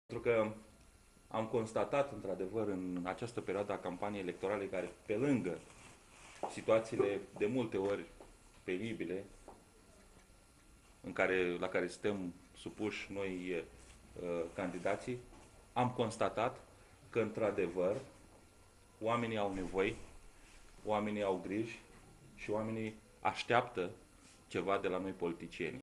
Pentru că am constatat, într-adevăr, în această perioadă a campaniei electorale, care, pe lângă situațiile de multe ori penibile, la care suntem supuși noi candidații, am constatat că, într-adevăr, oamenii au nevoi, oamenii au griji și oamenii așteaptă ceva de la noi politicieni.